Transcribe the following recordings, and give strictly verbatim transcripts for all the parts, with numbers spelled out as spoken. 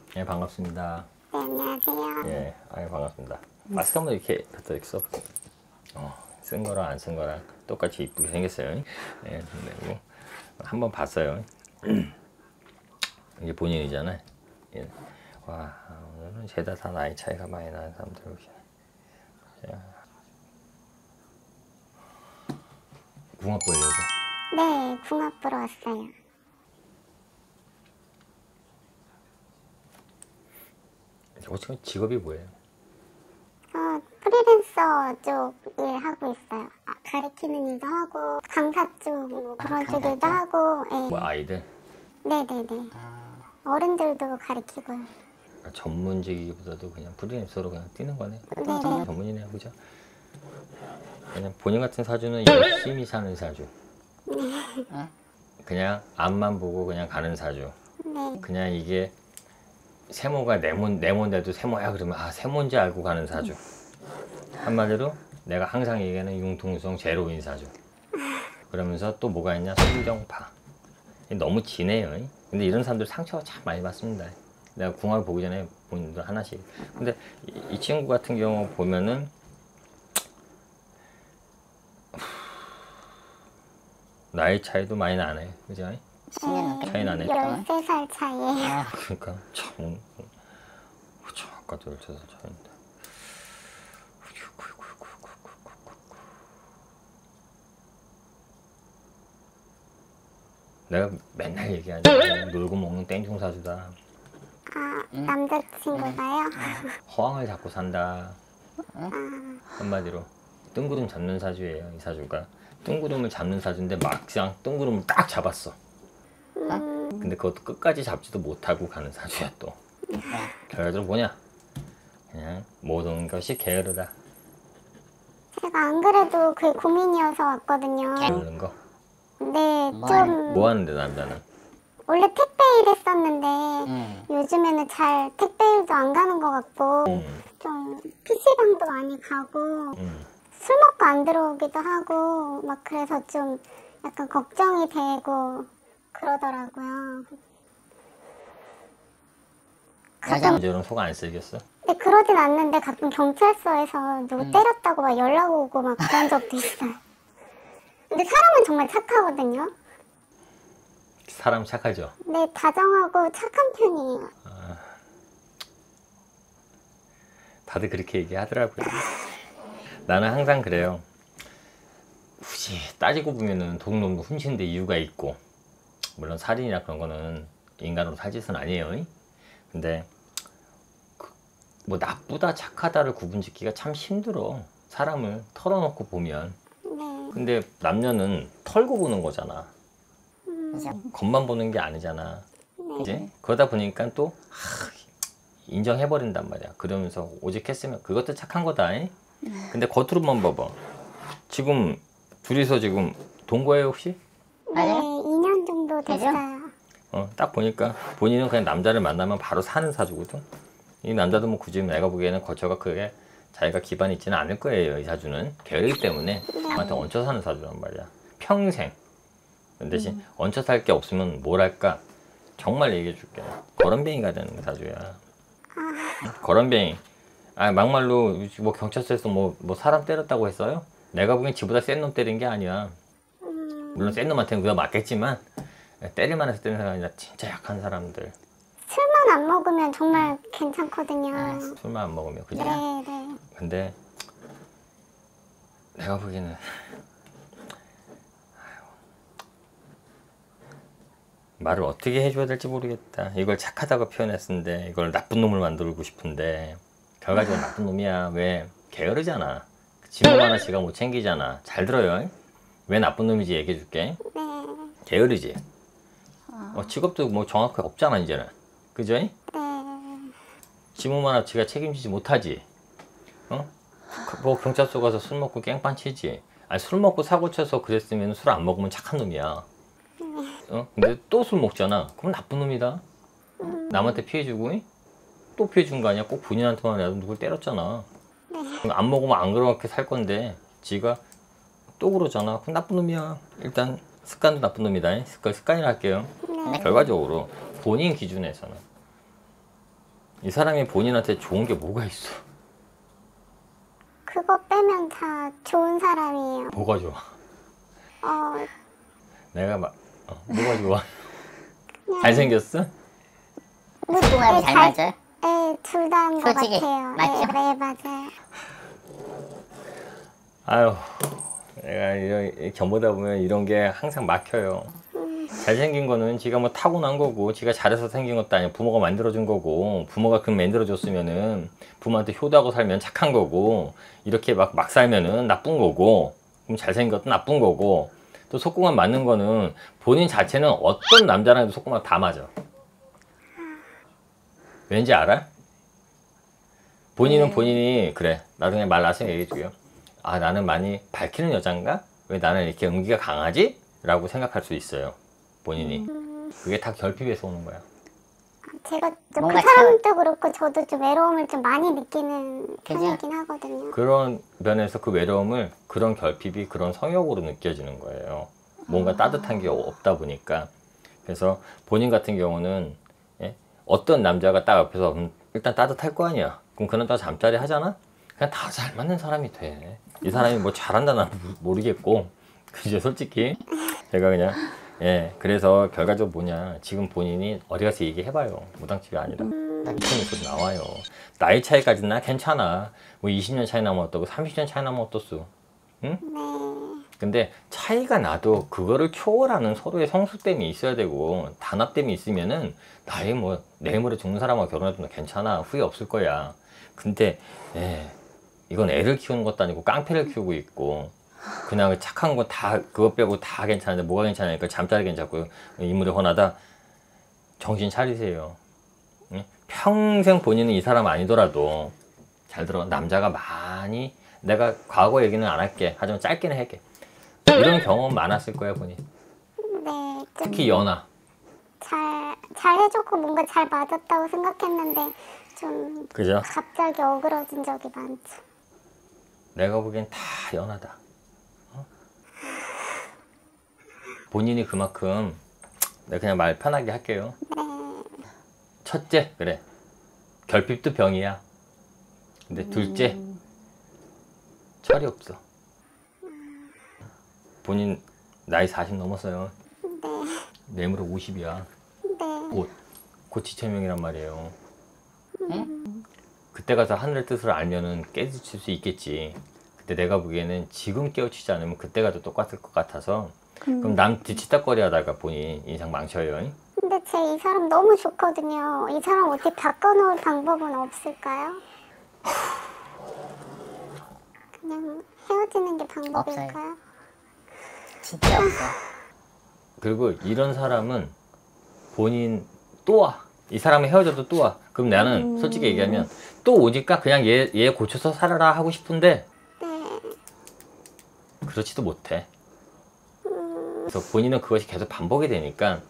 예, 반갑습니다. 네, 안녕하세요. 예, 아유, 반갑습니다. 마스크 한번 이렇게 갖다 이렇게 써볼게요. 어, 쓴 거랑 안 쓴 거랑 똑같이 이쁘게 생겼어요. 예, 그리고 한번 봤어요. 이게 본인이잖아요. 예. 와, 오늘은 죄다 다 나이 차이가 많이 나는 사람들 오시네. 궁합 보려고? 네, 궁합 보러 왔어요. 혹시 직업이 뭐예요? 어, 프리랜서 쪽 일하고 있어요. 아, 가르치는 일도 하고, 강사 쪽뭐 그런 아, 쪽일도 하고, 예. 뭐 아이들? 네네네. 어른들도 가르치고요. 아, 전문직이기보다도 그냥 프리랜서로 그냥 뛰는 거네. 네네. 전문이네요, 그죠? 그냥 본인 같은 사주는 열심히 사는 사주. 그냥 앞만 보고 그냥 가는 사주. 네. 그냥 이게 세모가 네모, 네모인데도 세모야 그러면 아 세모인지 알고 가는 사주. 한마디로 내가 항상 얘기하는 융통성 제로인 사주. 그러면서 또 뭐가 있냐, 순정파. 너무 진해요. 근데 이런 사람들 상처가 참 많이 받습니다. 내가 궁합을 보기 전에 본인도 하나씩. 근데 이, 이 친구 같은 경우 보면은 나이 차이도 많이 나네, 그죠? 차이 나네. 열세 살 차이에요. 그러니까 참, 참 아까도 열세 살 차이인데. 내가 맨날 얘기하지. 놀고 먹는 땡중 사주다. 아, 남자친구가요? 허황을 잡고 산다. 한마디로 뜬구름 잡는 사주예요, 이 사주가. 뜬구름을 잡는 사주인데 막상 뜬구름을 딱 잡았어. 근데 그것도 끝까지 잡지도 못하고 가는 사주야 또. 결과적으로 뭐냐? 그냥 모든 것이 게으르다. 제가 안 그래도 그게 고민이어서 왔거든요. 게으른 거. 네, 좀 뭐 하는데 남자는? 원래 택배 일 했었는데 음. 요즘에는 잘 택배 일도 안 가는 것 같고 음. 좀 피시방도 많이 가고 음. 술 먹고 안 들어오기도 하고 막 그래서 좀 약간 걱정이 되고 그러더라고요. 여자 남자는 속 안 쓰겠어? 근데 그러진 않는데 가끔 경찰서에서 누구 음. 때렸다고 막 연락 오고 막 그런 적도 있어요. 근데 사람은 정말 착하거든요. 사람 착하죠? 네, 다정하고 착한 편이에요. 다들 그렇게 얘기하더라고요. 나는 항상 그래요. 굳이 따지고 보면은 도둑놈도 훔치는데 이유가 있고, 물론 살인이나 그런 거는 인간으로 살 짓은 아니에요. 근데 그 뭐 나쁘다 착하다를 구분짓기가 참 힘들어. 사람을 털어놓고 보면. 네. 근데 남녀는 털고 보는 거잖아. 그죠? 겉만 보는 게 아니잖아. 네. 이제 그러다 보니까 또 하, 인정해버린단 말이야. 그러면서 오직했으면 그것도 착한 거다. 잉? 근데 겉으로만 봐봐. 지금 둘이서 지금 동거예요 혹시? 네, 맞아요? 이 년 정도 됐어요. 어, 딱 보니까 본인은 그냥 남자를 만나면 바로 사는 사주거든. 이 남자도 뭐 굳이 내가 보기에는 거처가 크게 자기가 기반이 있지는 않을 거예요. 이 사주는 게으르기 때문에 남한테 얹혀 사는 사주란 말이야. 평생. 그 대신 음. 얹혀 살 게 없으면 뭘 할까? 정말 얘기해 줄게. 거런뱅이가 되는 사주야. 아. 거런뱅이. 아, 막말로 뭐 경찰서에서 뭐, 뭐 사람 때렸다고 했어요? 내가 보기엔 지보다 센 놈 때린 게 아니야. 물론 센 놈한테는 그거 맞겠지만 때릴만해서 때리는 사람이 아니라 진짜 약한 사람들. 술만 안 먹으면 정말 괜찮거든요. 아, 술만 안 먹으면 그지? 네, 네. 근데 내가 보기에는 말을 어떻게 해줘야 될지 모르겠다. 이걸 착하다고 표현했는데 이걸 나쁜 놈을 만들고 싶은데 결과적으로 나쁜 놈이야. 왜? 게으르잖아. 지목 하나 지가 못 챙기잖아. 잘 들어요. 왜 나쁜 놈인지 얘기해 줄게. 네. 게으르지. 어, 직업도 뭐 정확하게 없잖아 이제는. 그죠? 네. 지목 하나 지가 책임지지 못하지. 어? 뭐 경찰서 가서 술 먹고 깽판 치지. 아니 술 먹고 사고 쳐서 그랬으면 술 안 먹으면 착한 놈이야. 어? 근데 또 술 먹잖아. 그럼 나쁜 놈이다. 남한테 피해 주고 또 피해 준 거 아니야. 꼭 본인한테만 해도 누굴 때렸잖아. 안 먹으면 안 그렇게 살 건데 지가 또 그러잖아. 그럼 나쁜 놈이야. 일단 습관도 나쁜 놈이다. 습관, 습관이라 할게요. 네. 결과적으로 본인 기준에서는 이 사람이 본인한테 좋은 게 뭐가 있어? 그거 빼면 다 좋은 사람이에요. 뭐가 좋아? 어, 내가 막 어, 뭐가 좋아? 잘생겼어? 뭐, 친구하고 네, 잘 맞아요? 네, 둘 다인 것 솔직히, 같아요. 맞죠? 네, 네, 맞아요. 아유, 내가 이런 견보다 보면 이런 게 항상 막혀요. 잘생긴 거는 지가 뭐 타고난 거고, 지가 잘해서 생긴 것도 아니고 부모가 만들어준 거고, 부모가 그 만들어줬으면은 부모한테 효도하고 살면 착한 거고, 이렇게 막, 막 살면은 나쁜 거고, 그럼 잘생긴 것도 나쁜 거고, 또 속궁합 맞는 거는 본인 자체는 어떤 남자랑 해도 속궁합 다 맞아. 왠지 알아? 본인은 네. 본인이 그래 나중에 말 나중에 얘기해 줄게요. 아 나는 많이 밝히는 여잔가? 왜 나는 이렇게 음기가 강하지? 라고 생각할 수 있어요. 본인이. 그게 다 결핍에서 오는 거야. 제가 좀 그 뭔가 사람도 그렇고 저도 좀 외로움을 좀 많이 느끼는 그죠? 편이긴 하거든요. 그런 면에서 그 외로움을 그런 결핍이 그런 성욕으로 느껴지는 거예요. 뭔가 따뜻한 게 없다 보니까. 그래서 본인 같은 경우는 예? 어떤 남자가 딱 옆에서 음, 일단 따뜻할 거 아니야. 그럼 그 남자가 잠자리 하잖아? 그냥 다 잘 맞는 사람이 돼. 이 사람이 뭐 잘한다 나는 모르겠고 그죠 솔직히 제가 그냥 예 그래서 결과적으로 뭐냐 지금 본인이 어디 가서 얘기해봐요. 무당집이 아니라 이천일 소리 나와요. 나이 차이까지는 나 괜찮아. 뭐 이십 년 차이 나면 어떠고 삼십 년 차이 나면 어떻소. 응? 네. 근데 차이가 나도 그거를 초월하는 서로의 성숙됨이 있어야 되고 단합됨이 있으면은 나이 뭐 내일 모레 죽는 사람하고 결혼해도 괜찮아. 후회 없을 거야. 근데 예, 이건 애를 키우는 것도 아니고 깡패를 키우고 있고 그냥 착한 거 다 그것 빼고 다 괜찮은데 뭐가 괜찮으니까 잠자리 괜찮고 인물이 훤하다. 정신 차리세요. 응? 평생 본인은 이 사람 아니더라도 잘 들어 남자가 많이 내가 과거 얘기는 안 할게 하지만 짧게는 할게 이런 경험 많았을 거야 본인. 네, 좀 특히 연하. 잘, 잘 해줬고 뭔가 잘 맞았다고 생각했는데 좀 그죠? 갑자기 어그러진 적이 많죠. 내가 보기엔 다 연하다. 어? 본인이 그만큼 내가 그냥 말 편하게 할게요. 네, 첫째 그래 결핍도 병이야. 근데 둘째 철이 없어. 본인 나이 사십 넘었어요. 네, 내일모레 오십이야. 네. 곧, 곧 지체명이란 말이에요. 네? 그때 가서 하늘의 뜻을 알면은 깨우칠 수 있겠지. 근데 내가 보기에는 지금 깨우치지 않으면 그때 가도 똑같을 것 같아서 그럼 남 뒤치다거리 하다가 본인 인상 망쳐요. 근데 제 이 사람 너무 좋거든요. 이 사람 어떻게 바꿔놓을 방법은 없을까요? 그냥 헤어지는 게 방법일까요? 진짜 없어. 그리고 이런 사람은 본인 또 와. 이 사람은 헤어져도 또 와. 그럼 나는 솔직히 얘기하면 또 오니까 그냥 얘, 얘 고쳐서 살아라 하고 싶은데 네, 그렇지도 못해. 그래서 본인은 그것이 계속 반복이 되니까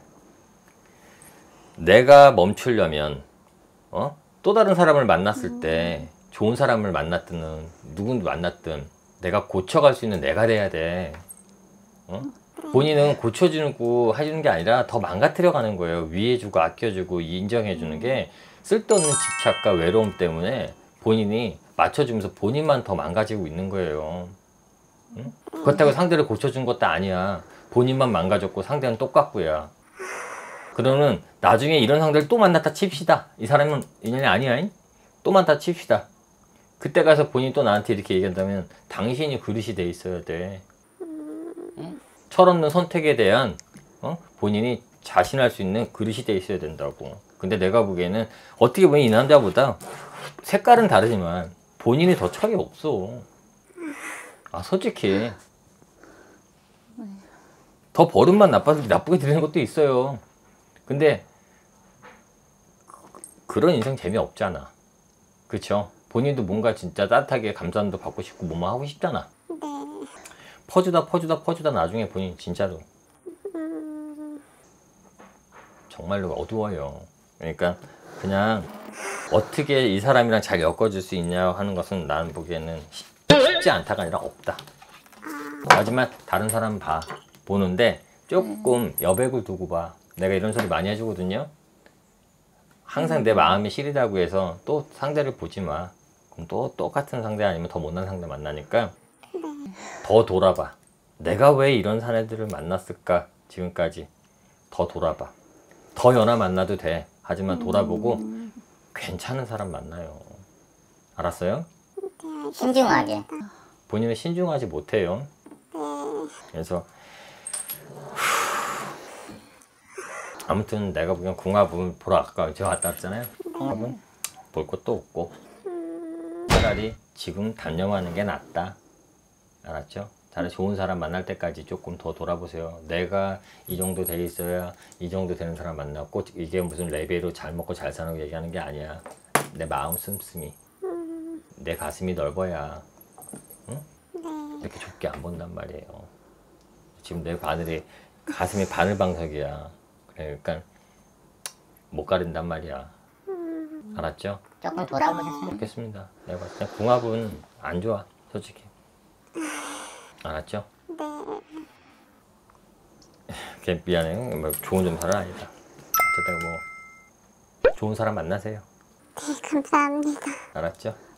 내가 멈추려면 어? 또 다른 사람을 만났을 때 좋은 사람을 만났든 누군지 만났든 내가 고쳐갈 수 있는 내가 돼야 돼. 어? 본인은 고쳐주고 해주는 게 아니라 더 망가뜨려 가는 거예요. 위해주고 아껴주고 인정해주는 게 쓸데없는 집착과 외로움 때문에 본인이 맞춰주면서 본인만 더 망가지고 있는 거예요. 응? 그렇다고 상대를 고쳐준 것도 아니야. 본인만 망가졌고 상대는 똑같고야. 그러면 나중에 이런 상대를 또 만났다 칩시다. 이 사람은 인연이 아니야. 잉? 또 만났다 칩시다. 그때 가서 본인이 또 나한테 이렇게 얘기한다면 당신이 그릇이 돼 있어야 돼. 철없는 선택에 대한 어? 본인이 자신할 수 있는 그릇이 돼 있어야 된다고. 근데 내가 보기에는 어떻게 보면 이 남자보다 색깔은 다르지만 본인이 더 철이 없어. 아 솔직히 더 버릇만 나빠서 나쁘게 들리는 것도 있어요. 근데 그런 인생 재미없잖아. 그쵸? 본인도 뭔가 진짜 따뜻하게 감사함도 받고 싶고 뭐뭐 하고 싶잖아. 네. 퍼주다 퍼주다 퍼주다 나중에 본인 진짜로 정말로 어두워요. 그러니까 그냥 어떻게 이 사람이랑 잘 엮어줄 수 있냐 하는 것은 나는 보기에는 쉽지 않다가 아니라 없다. 하지만 다른 사람 봐 보는데 조금 여백을 두고 봐. 내가 이런 소리 많이 해주거든요. 항상 내 마음이 시리다고 해서 또 상대를 보지 마. 그럼 또 똑같은 상대 아니면 더 못난 상대 만나니까 더 돌아봐. 내가 왜 이런 사내들을 만났을까 지금까지. 더 돌아봐. 더 연하 만나도 돼. 하지만 돌아보고 괜찮은 사람 만나요. 알았어요? 네, 신중하게. 본인은 신중하지 못해요. 네. 그래서 아무튼 내가 보기엔 궁합은 보러 아까 제가 왔다 왔잖아요. 궁합은 볼 것도 없고 차라리 지금 단념하는 게 낫다. 알았죠? 차라리 좋은 사람 만날 때까지 조금 더 돌아보세요. 내가 이 정도 돼 있어야 이 정도 되는 사람 만났고 이게 무슨 레벨로 잘 먹고 잘 사는 거 얘기하는 게 아니야. 내 마음 씀씀이 내 가슴이 넓어야 응? 이렇게 좁게 안 본단 말이에요. 지금 내 바늘이 가슴이 바늘방석이야. 그러니까 못 가린단 말이야. 알았죠? 조금 돌아보셨으면 좋겠습니다. 내가 봤을 때 궁합은 안 좋아 솔직히. 알았죠? 네. 걔 미안해요. 뭐 좋은 점사는 아니다. 어쨌든 뭐 좋은 사람 만나세요. 네, 감사합니다. 알았죠?